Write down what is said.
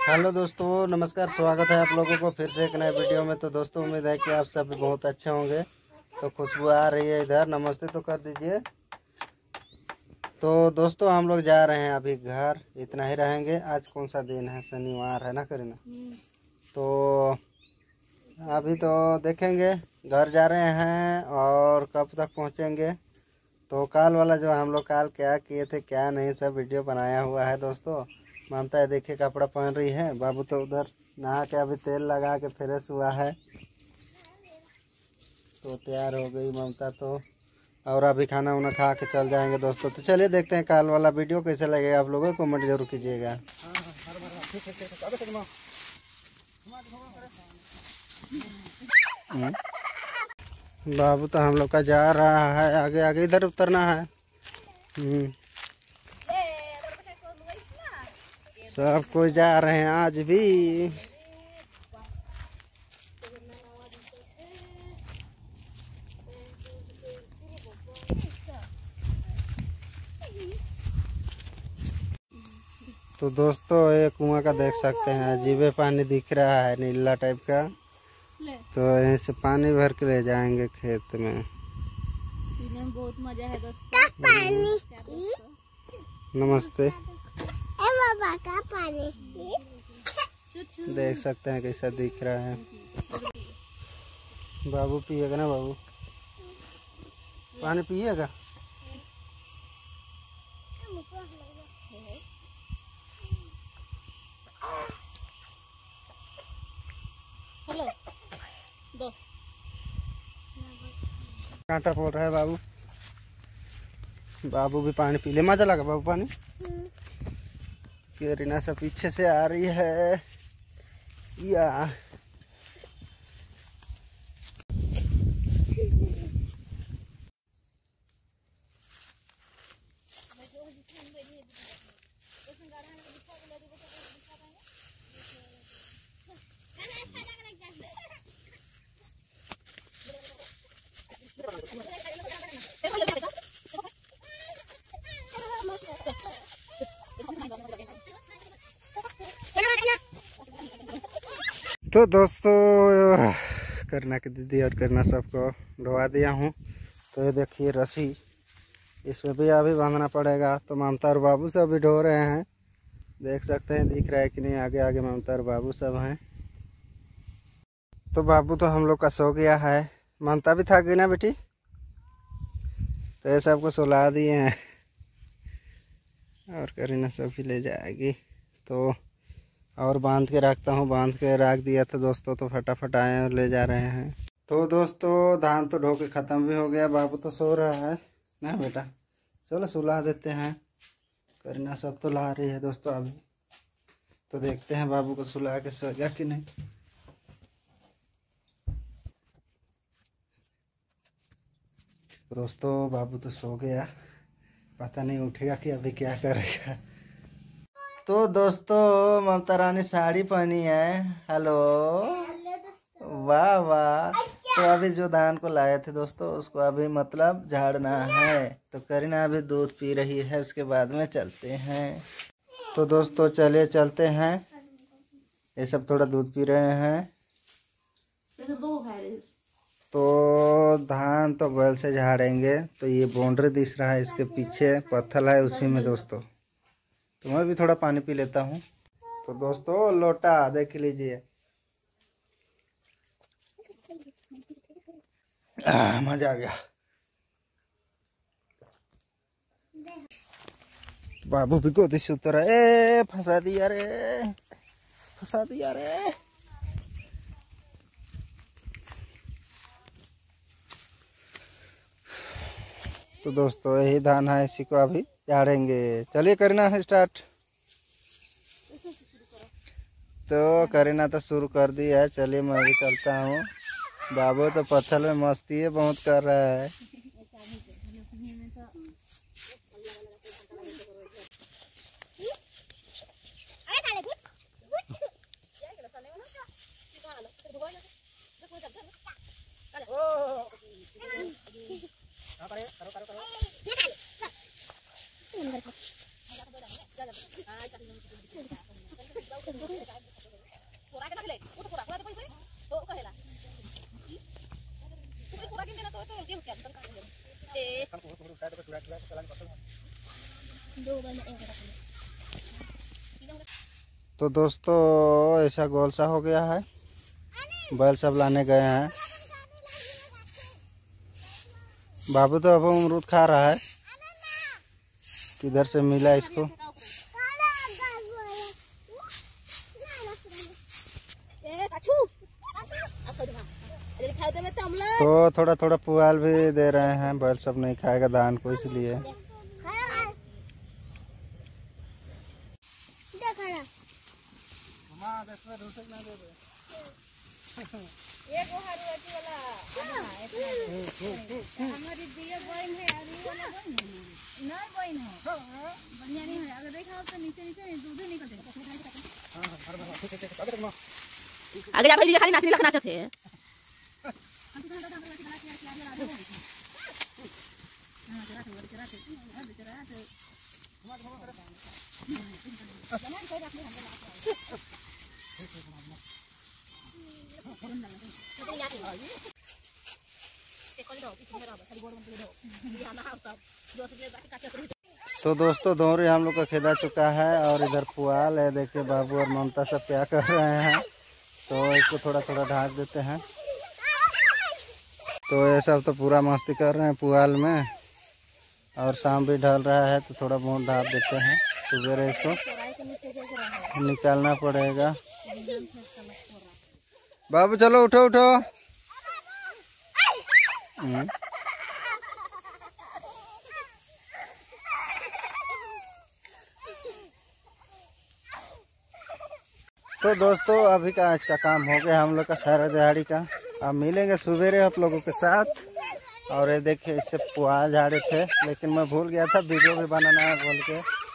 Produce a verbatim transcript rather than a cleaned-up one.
Hello दोस्तों, नमस्कार। स्वागत है आप लोगों को फिर से एक नए वीडियो में। तो दोस्तों उम्मीद है कि आप सब भी बहुत अच्छे होंगे। तो खुशबू आ रही है इधर, नमस्ते तो कर दीजिए। तो दोस्तों हम लोग जा रहे हैं अभी घर, इतना ही रहेंगे। आज कौन सा दिन है? शनिवार है ना करीना? तो अभी तो देखेंगे, घर जा रहे हैं और कब तक पहुंचेंगे। तो काल वाला जो हम लोग काल क्या किए थे क्या नहीं, सब वीडियो बनाया हुआ है दोस्तों। ममता है देखिए कपड़ा पहन रही है, बाबू तो उधर नहा के अभी तेल लगा के फ्रेश हुआ है, तो तैयार हो गई ममता तो। और अभी खाना वाना खा के चल जाएंगे दोस्तों। तो चलिए देखते हैं काल वाला वीडियो कैसे लगेगा, आप लोगों को कमेंट जरूर कीजिएगा। बाबू तो हम लोग का जा रहा है आगे आगे, इधर उतरना है। सब कोई जा रहे हैं आज भी। तो दोस्तों ये कुआं का देख सकते हैं, अजीबे पानी दिख रहा है नीला टाइप का। तो यहीं से पानी भर के ले जाएंगे खेत में। पीने में बहुत मजा है दोस्तों। पानी नमस्ते। बाबा का पानी देख सकते हैं कैसा दिख रहा है। बाबू पिएगा ना? बाबू पानी पिएगा? हेलो दो कांटा बोल रहा है बाबू। बाबू भी पानी पी ले, मजा लगा बाबू पानी। करीना सब पीछे से आ रही है या तो दोस्तों करीना की दीदी और करीना सबको ढोवा दिया हूँ। तो ये देखिए रस्सी, इसमें भी अभी बांधना पड़ेगा। तो ममता और बाबू सब भी ढो रहे हैं, देख सकते हैं। दिख रहा है कि नहीं? आगे आगे ममता और बाबू सब हैं। तो बाबू तो हम लोग का सो गया है, ममता भी थक गई ना बेटी, तो ये सबको सुला दिए हैं। और करीना सब भी ले जाएगी। तो और बांध के रखता हूँ, बांध के रख दिया था दोस्तों। तो फटाफट आए और ले जा रहे हैं। तो दोस्तों धान तो ढो के ख़त्म भी हो गया। बाबू तो सो रहा है ना बेटा, चलो सुला देते हैं। करीना सब तो ला रही है दोस्तों अभी। तो देखते हैं बाबू को सुला के सो गया कि नहीं। दोस्तों बाबू तो सो गया, पता नहीं उठेगा कि अभी क्या करेगा। तो दोस्तों ममता रानी साड़ी पहनी है। हेलो, वाह वाह। तो अभी जो धान को लाए थे दोस्तों, उसको अभी मतलब झाड़ना है। तो करीना अभी दूध पी रही है, उसके बाद में चलते हैं। तो दोस्तों चलिए चलते हैं। ये सब थोड़ा दूध पी रहे हैं। तो धान तो बैल से झाड़ेंगे। तो ये बाउंड्री दिख रहा है, इसके पीछे पत्थर है, उसी में दोस्तों। तो मैं भी थोड़ा पानी पी लेता हूँ। तो दोस्तों लोटा देख लीजिए, मजा आ गया। बाबू भी गोदी से उतर, ए फंसा दिया रे, फंसा दिया रे। तो दोस्तों यही धान है, इसी को अभी झाड़ेंगे। चलिए करीना है स्टार्ट। तो करीना तो शुरू कर दी है, चलिए मैं भी चलता हूँ। बाबू तो पत्थर में मस्ती है बहुत कर रहा है। तो दोस्तों ऐसा गोल सा हो गया है, बैल सब लाने गए हैं। बाबू तो अब अमरूद खा रहा है, किधर से मिला इसको। तो थोड़ा थोड़ा पुआल भी दे रहे हैं, बैल सब नहीं खाएगा धान को इसलिए। आगे जाकर खाली नाचने लगना चाहते हैं। तो दोस्तों दोहरी हम लोग का खेदा चुका है और इधर पुआल है। देखिए बाबू और ममता सब क्या कर रहे हैं। तो इसको थोड़ा थोड़ा ढाँक देते हैं। तो ये सब तो पूरा मस्ती कर रहे हैं पुआल में, और शाम भी ढल रहा है तो थोड़ा बहुत ढाँप देते हैं। सुबह इसको निकालना पड़ेगा। बाबू चलो उठो उठो। तो दोस्तों अभी का आज का काम हो गया हम लोग का सारा दिहाड़ी का। अब मिलेंगे सवेरे आप लोगों के साथ। और ये देखिए इससे पुआल झाड़े थे, लेकिन मैं भूल गया था वीडियो भी बनाना है बोल के।